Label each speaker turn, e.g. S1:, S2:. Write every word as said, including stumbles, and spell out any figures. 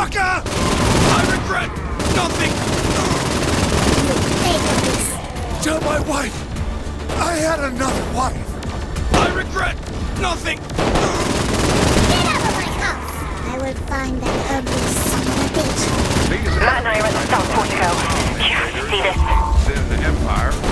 S1: motherfucker! I regret nothing!
S2: You think of this.
S1: Tell my wife! I had another wife! I regret nothing!
S2: Get out of my house! I will find that ugly son of a bitch.
S3: Matt and I are at the South Portico. Yeah, see this?
S4: Then the Empire